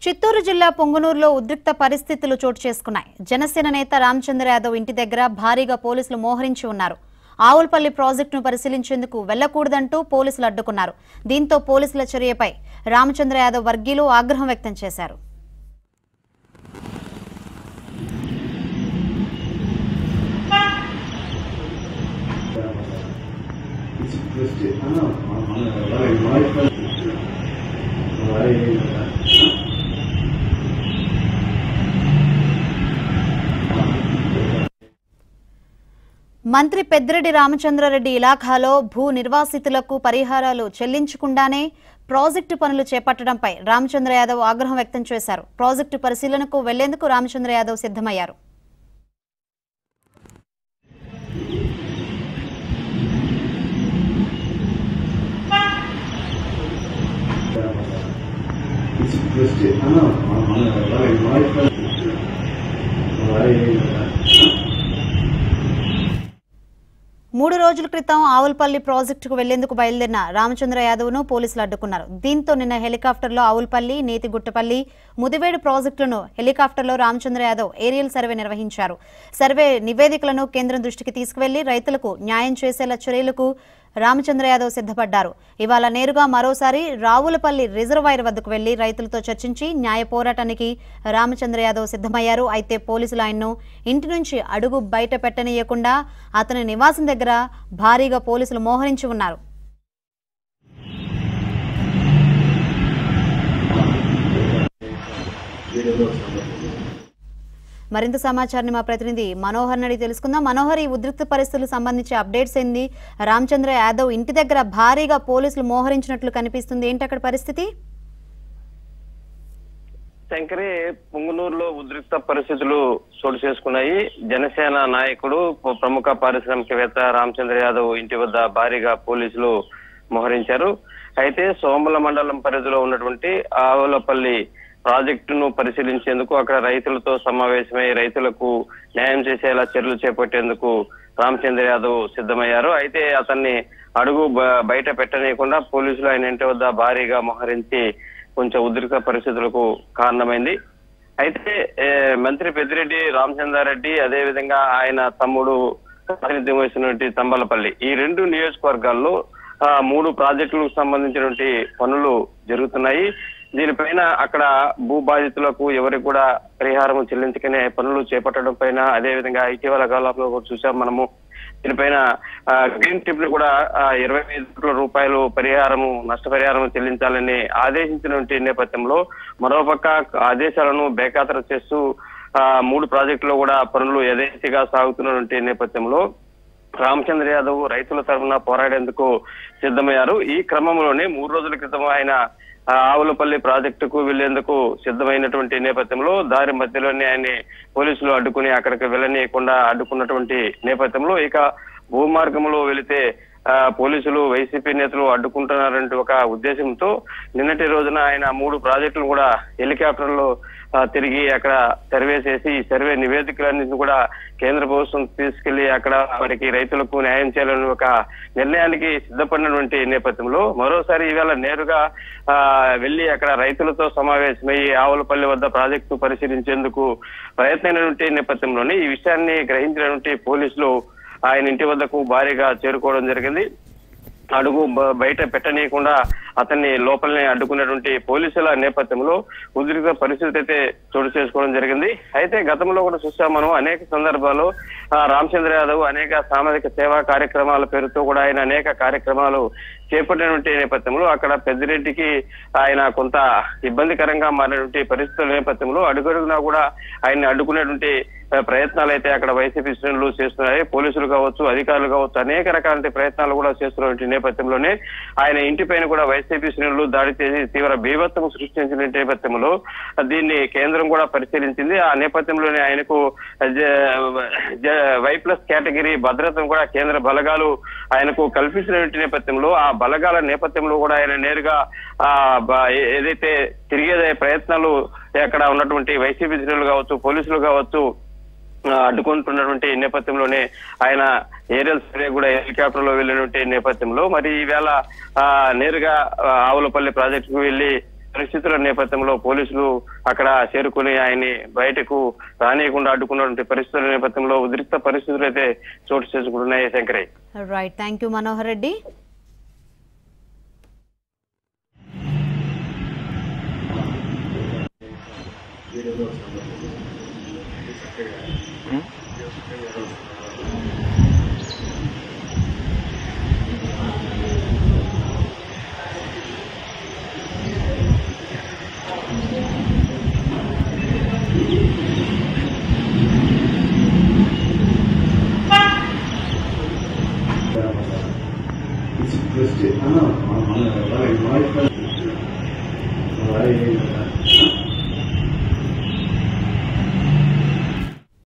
చిత్తూరు జిల్లా పొంగనూరులో ఉద్రిక్త పరిస్థితులు చోటు చేసుకున్నాయి. జనసేన నేత రామచంద్ర యాదవ్ ఇంటి దగ్గర భారీగా పోలీసులు మోహరించి ఉన్నారు. ఆవులపల్లి ప్రాజెక్టును పరిశీలించేందుకు వెళ్లకూడదంటూ పోలీసులు అడ్డుకున్నారు. దీంతో పోలీసుల చర్యపై రామచంద్ర యాదవ్ వర్గీయులు ఆగ్రహం వ్యక్తం చేశారు. మంత్రి పెద్దిరెడ్డి రామచంద్రారెడ్డి ఇలాఖాలో భూ నిర్వాసితులకు పరిహారాలు చెల్లించకుండానే ప్రాజెక్టు పనులు చేపట్టడంపై రామచంద్ర యాదవ్ ఆగ్రహం వ్యక్తం చేశారు. ప్రాజెక్టు పరిశీలనకు వెళ్లేందుకు రామచంద్ర యాదవ్ సిద్ధమయ్యారు. మూడు రోజుల క్రితం ఆవులపల్లి ప్రాజెక్టుకు వెళ్లేందుకు బయలుదేరిన రామచంద్ర యాదవ్ను పోలీసులు అడ్డుకున్నారు. దీంతో నిన్న హెలికాప్టర్లో ఆవులపల్లి, నేతిగుట్టపల్లి, ముదివేడు ప్రాజెక్టులను హెలికాప్టర్లో రామచంద్ర యాదవ్ ఏరియల్ సర్వే నిర్వహించారు. సర్వే నివేదికలను కేంద్రం దృష్టికి తీసుకువెళ్లి రైతులకు న్యాయం చేసేలా చర్యలకు రామచంద్ర యాదవ్ సిద్ధపడ్డారు. ఇవాళ నేరుగా మరోసారి రావులపల్లి రిజర్వాయర్ వద్దకు వెళ్లి రైతులతో చర్చించి న్యాయ పోరాటానికి రామచంద్ర యాదవ్ సిద్ధమయ్యారు. అయితే పోలీసులు ఆయన్ను ఇంటి నుంచి అడుగు బయట పెట్టనీయకుండా అతని నివాసం దగ్గర భారీగా పోలీసులు మోహరించి ఉన్నారు. మరింత సమాచారాన్ని మా ప్రతినిధి మనోహర్ నడి తెలుసుకుందాం. మనోహర్, ఈ ఉద్రిక్త పరిస్థితులకు సంబంధించి అప్డేట్స్ ఏంది? రామచంద్ర యాదవ్ ఇంటి దగ్గర భారీగా పోలీసులు మోహరించినట్లు కనిపిస్తుంది. ఏంటి అక్కడ పరిస్థితి? శంకరి, పొంగనూరులో ఉద్రిక్త పరిస్థితులు చోటు చేసుకున్నాయి. జనసేన నాయకుడు, ప్రముఖ పారిశ్రామికవేత్త రామచంద్ర యాదవ్ ఇంటి వద్ద భారీగా పోలీసులు మోహరించారు. అయితే సోమల మండలం పరిధిలో ఉన్నటువంటి ఆవులపల్లి ప్రాజెక్టును పరిశీలించేందుకు అక్కడ రైతులతో సమావేశమై రైతులకు న్యాయం చేసేలా చర్యలు చేపట్టేందుకు రామచంద్ర యాదవ్ సిద్ధమయ్యారు. అయితే అతన్ని అడుగు బయట పెట్టనీయకుండా పోలీసులు ఆయన ఇంటి వద్ద భారీగా మోహరించి కొంచెం ఉద్రిక్త పరిస్థితులకు కారణమైంది. అయితే మంత్రి పెద్దిరెడ్డి రామచంద్రారెడ్డి, అదే విధంగా ఆయన తమ్ముడు ప్రాతినిధ్యం వహిస్తున్నటువంటి తంబలపల్లి, ఈ రెండు నియోజకవర్గాల్లో 3 ప్రాజెక్టులకు సంబంధించినటువంటి పనులు జరుగుతున్నాయి. దీనిపైన అక్కడ భూ బాధితులకు ఎవరికి కూడా పరిహారం చెల్లించుకునే పనులు చేపట్టడం పైన, అదే విధంగా ఇటీవల కాలంలో చూసాం మనము. దీనిపైన గ్రీన్ టిప్ ని కూడా 25 కోట్ల రూపాయలు నష్టపరిహారం చెల్లించాలని ఆదేశించినటువంటి నేపథ్యంలో మరోపక్క ఆదేశాలను బేఖాతరు చేస్తూ 3 ప్రాజెక్టులో కూడా పనులు యథేచ్ఛగా సాగుతున్నటువంటి నేపథ్యంలో రామచంద్ర యాదవ్ రైతుల తరఫున పోరాడేందుకు సిద్ధమయ్యారు. ఈ క్రమంలోనే 3 రోజుల క్రితం ఆయన ఆవులపల్లి ప్రాజెక్టుకు వెళ్లేందుకు సిద్ధమైనటువంటి నేపథ్యంలో దారి మధ్యలోనే ఆయన్ని పోలీసులు అడ్డుకుని అక్కడికి వెళ్ళనీయకుండా అడ్డుకున్నటువంటి నేపథ్యంలో ఇక భూమార్గంలో వెళితే పోలీసులు, వైసీపీ నేతలు అడ్డుకుంటున్నారంటే ఒక ఉద్దేశంతో నిన్నటి రోజున ఆయన 3 ప్రాజెక్టులు కూడా హెలికాప్టర్లో తిరిగి అక్కడ సర్వే చేసి ఈ సర్వే నివేదికలన్నింటినీ కూడా కేంద్ర ప్రభుత్వం తీసుకెళ్లి అక్కడ వారికి రైతులకు న్యాయం చేయాలని ఒక నిర్ణయానికి సిద్ధపడినటువంటి నేపథ్యంలో మరోసారి ఈవేళ నేరుగా వెళ్లి అక్కడ రైతులతో సమావేశమై ఆవులపల్లి వద్ద ప్రాజెక్టు పరిశీలించేందుకు ప్రయత్నమైనటువంటి నేపథ్యంలోనే ఈ విషయాన్ని గ్రహించినటువంటి పోలీసులు ఆయన ఇంటి వద్దకు భారీగా చేరుకోవడం జరిగింది. అడుగు బయట పెట్టనీయకుండా అతన్ని లోపలనే అడ్డుకున్నటువంటి పోలీసుల నేపథ్యంలో ఉద్రిక్త పరిస్థితి అయితే చోటు చేసుకోవడం జరిగింది. అయితే గతంలో కూడా చూసాం మనం అనేక సందర్భాల్లో రామచంద్ర యాదవ్ అనేక సామాజిక సేవా కార్యక్రమాల పేరుతో కూడా ఆయన అనేక కార్యక్రమాలు చేపట్టినటువంటి నేపథ్యంలో అక్కడ పెద్దిరెడ్డికి ఆయన కొంత ఇబ్బందికరంగా మారినటువంటి పరిస్థితుల నేపథ్యంలో అడుగడుగునా కూడా ఆయన్ని అడ్డుకునేటువంటి ప్రయత్నాలు అయితే అక్కడ వైసీపీ శ్రేణులు చేస్తున్నాయి. పోలీసులు కావచ్చు, అధికారులు కావచ్చు, అనేక రకాల ప్రయత్నాలు కూడా చేస్తున్నటువంటి నేపథ్యంలోనే ఆయన ఇంటిపైన కూడా వైసీపీ శ్రేణులు దాడి చేసి తీవ్ర బీభత్సం సృష్టించిన నేపథ్యంలో దీన్ని కేంద్రం కూడా పరిశీలించింది. ఆ నేపథ్యంలోనే ఆయనకు Y+ కేటగిరీ భద్రతను కూడా కేంద్ర బలగాలు ఆయనకు కల్పించినటువంటి నేపథ్యంలో ఆ బలగాల నేపథ్యంలో కూడా ఆయన నేరుగా ఏదైతే తిరిగే ప్రయత్నాలు అక్కడ ఉన్నటువంటి వైసీపీ శ్రేణులు కావచ్చు, పోలీసులు కావచ్చు అడ్డుకుంటున్నటువంటి నేపథ్యంలోనే ఆయన ఏరియల్ సర్వే కూడా హెలికాప్టర్ లో వెళ్ళినటువంటి నేపథ్యంలో మరి ఈవేళ నేరుగా ఆవులపల్లి ప్రాజెక్టుకు వెళ్లి పరిస్థితుల నేపథ్యంలో పోలీసులు అక్కడ చేరుకుని ఆయన్ని బయటకు రానియకుండా అడ్డుకున్నటువంటి పరిస్థితుల నేపథ్యంలో ఉద్రిక్త పరిస్థితులు అయితే చోటు చేసుకుంటున్నాయి. Shankaraiah. Right, thank you Manohar Reddy. It's